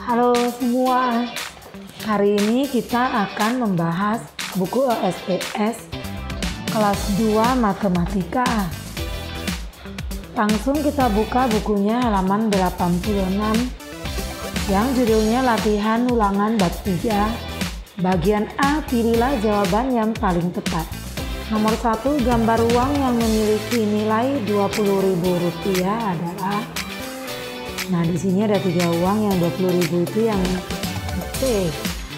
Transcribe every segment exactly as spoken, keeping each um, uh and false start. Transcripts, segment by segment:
Halo semua, hari ini kita akan membahas buku E S P S kelas dua Matematika. Langsung kita buka bukunya halaman delapan puluh enam yang judulnya Latihan Ulangan Bab tiga. Bagian A, pilihlah jawaban yang paling tepat. Nomor satu, gambar uang yang memiliki nilai dua puluh ribu rupiah adalah. Nah, di sini ada tiga uang yang dua puluh ribu itu yang C.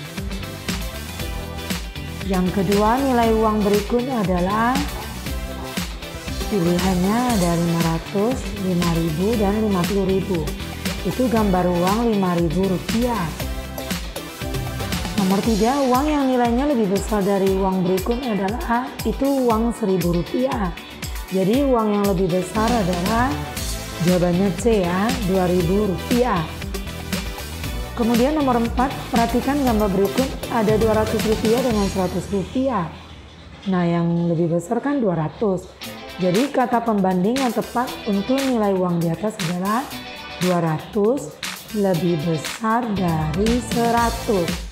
Yang kedua, nilai uang berikut adalah pilihannya ada lima ratus, lima ribu, dan lima puluh ribu. Itu gambar uang lima ribu rupiah. Nomor tiga, uang yang nilainya lebih besar dari uang berikut adalah itu uang seribu rupiah. Jadi uang yang lebih besar adalah jawabannya C ya, dua ribu rupiah. Kemudian nomor empat, perhatikan gambar berikut, ada dua ratus rupiah dengan seratus rupiah. Nah, yang lebih besar kan dua ratus. Jadi kata pembanding yang tepat untuk nilai uang di atas adalah dua ratus lebih besar dari seratus.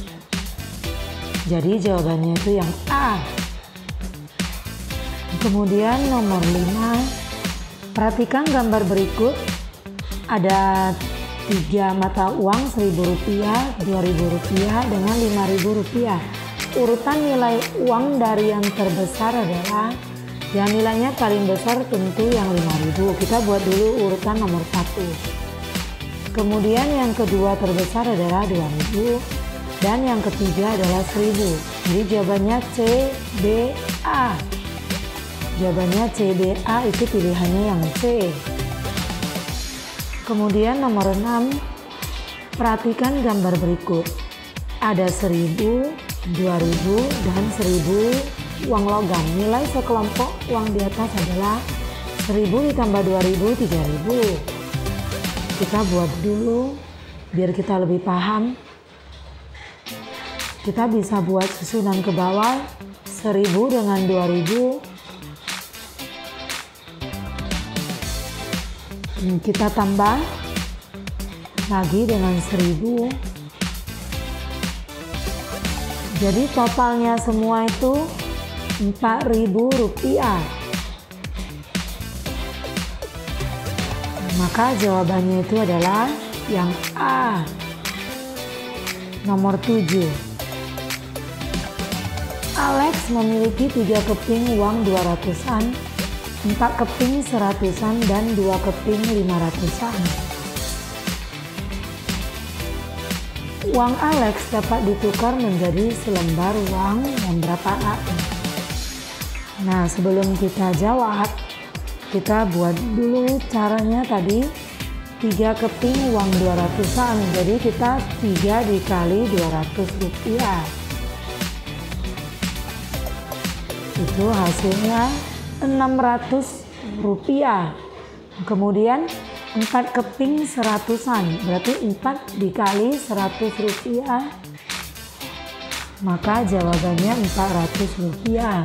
Jadi jawabannya itu yang A. Kemudian nomor lima, perhatikan gambar berikut, ada tiga mata uang seribu rupiah, dua ribu rupiah, dengan lima ribu rupiah. Urutan nilai uang dari yang terbesar adalah yang nilainya paling besar tentu yang lima ribu. Kita buat dulu urutan nomor satu. Kemudian yang kedua terbesar adalah dua ribu dan yang ketiga adalah seribu. Jadi jawabannya C, B, A. Jawabannya C, B, A itu pilihannya yang C. Kemudian nomor enam, perhatikan gambar berikut. Ada seribu, dua ribu, dan seribu uang logam. Nilai sekelompok uang di atas adalah seribu ditambah dua ribu, tiga ribu. Kita buat dulu biar kita lebih paham. Kita bisa buat susunan ke bawah, seribu dengan dua ribu. Kita tambah lagi dengan seribu. Jadi totalnya semua itu empat ribu rupiah. Maka jawabannya itu adalah yang A. Nomor tujuh. Alex memiliki tiga keping uang dua ratusan, empat keping seratusan, dan dua keping lima ratusan. Uang Alex dapat ditukar menjadi selembar uang yang berapaan? Nah, sebelum kita jawab, kita buat dulu caranya tadi. Tiga keping uang dua ratusan, jadi kita tiga dikali dua ratus rupiah. Itu hasilnya enam ratus rupiah. Kemudian empat keping seratusan, berarti empat dikali seratus rupiah, maka jawabannya empat ratus rupiah.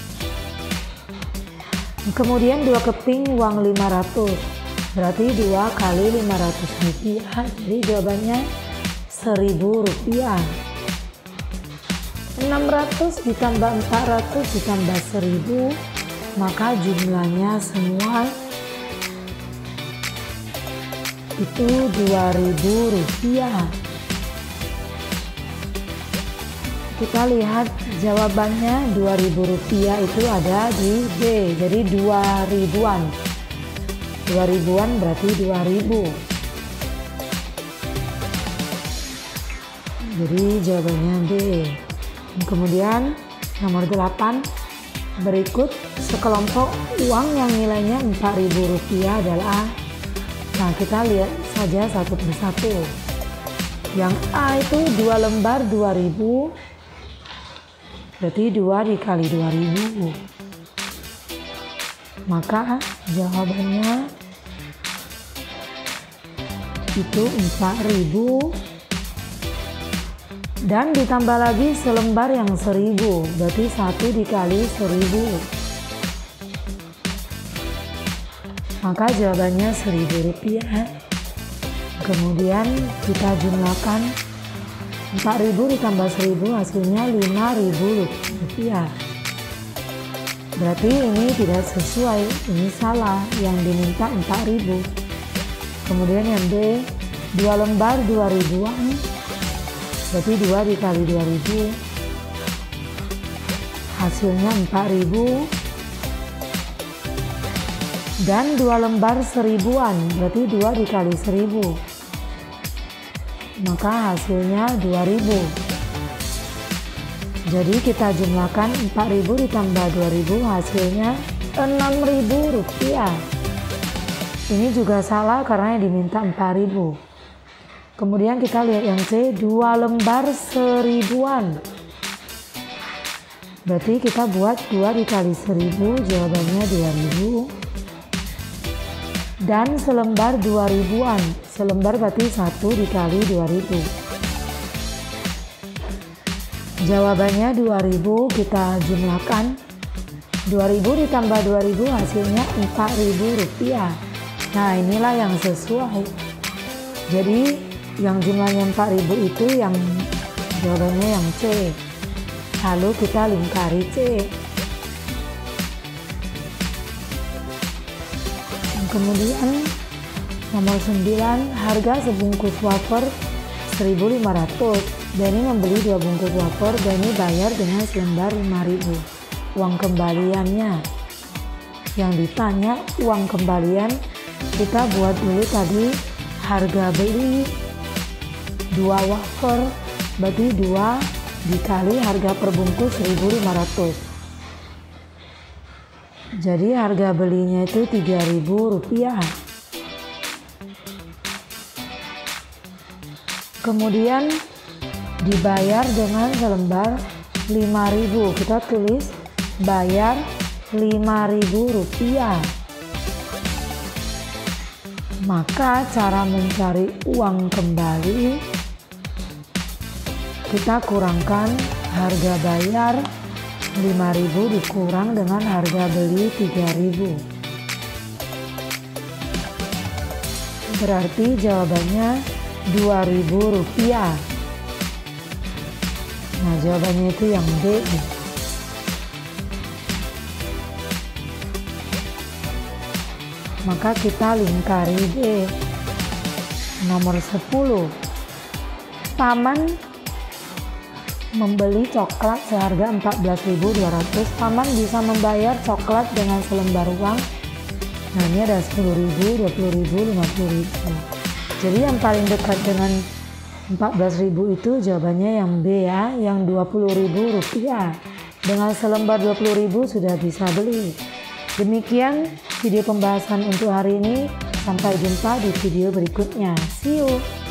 Kemudian dua keping uang lima ratus, berarti dua kali lima ratus rupiah, jadi jawabannya seribu rupiah. enam ratus ditambah empat ratus ditambah seribu, maka jumlahnya semua itu dua ribu rupiah. Kita lihat jawabannya dua ribu rupiah itu ada di B, jadi dua ribuan. dua ribuan berarti dua ribu. Jadi jawabannya B. Kemudian nomor delapan, berikut sekelompok uang yang nilainya empat ribu rupiah adalah. Nah, kita lihat saja satu persatu. Yang A itu dua lembar dua ribu, berarti dua dikali dua ribu. Maka jawabannya itu empat ribu. Dan ditambah lagi selembar yang seribu, berarti satu dikali seribu. Maka jawabannya seribu rupiah. Kemudian kita jumlahkan empat ribu ditambah seribu hasilnya lima ribu rupiah. Berarti ini tidak sesuai, ini salah, yang diminta empat ribu. Kemudian yang B, dua lembar dua ribuan, berarti dua dikali dua ribu, hasilnya empat ribu. Dan dua lembar seribuan, berarti dua dikali seribu, maka hasilnya dua ribu. Jadi kita jumlahkan empat ribu ditambah dua ribu hasilnya enam ribu rupiah. Ini juga salah karena yang diminta empat ribu. Kemudian kita lihat yang C, dua lembar seribuan. Berarti kita buat dua dikali seribu, jawabannya dua ribu. Dan selembar dua ribuan, selembar berarti satu dikali dua ribu. Jawabannya dua ribu, kita jumlahkan dua ribu ditambah dua ribu hasilnya empat ribu rupiah. Nah, inilah yang sesuai. Jadi yang jumlahnya empat ribu itu yang jawabannya yang C. Lalu kita lingkari C. Kemudian nomor sembilan, harga sebungkus wafer seribu lima ratus. Dani membeli dua bungkus wafer, Dani bayar dengan selembar lima ribu. Uang kembaliannya. Yang ditanya uang kembalian, kita buat dulu tadi harga beli dua wafer, berarti dua dikali harga per bungkus seribu lima ratus. Jadi harga belinya itu tiga ribu rupiah. Kemudian dibayar dengan selembar lima ribu. Kita tulis bayar lima ribu rupiah. Maka cara mencari uang kembali, kita kurangkan harga bayar lima ribu dikurang dengan harga beli tiga ribu. Berarti jawabannya dua ribu rupiah. Nah, jawabannya itu yang D. Maka kita lingkari D. Nomor sepuluh. Paman membeli coklat seharga empat belas ribu dua ratus. Paman bisa membayar coklat dengan selembar uang. Nah, ini ada sepuluh ribu, dua puluh ribu, lima puluh ribu. Jadi yang paling dekat dengan empat belas ribu itu jawabannya yang B ya, yang dua puluh ribu rupiah. Dengan selembar dua puluh ribu sudah bisa beli. Demikian video pembahasan untuk hari ini. Sampai jumpa di video berikutnya. See you.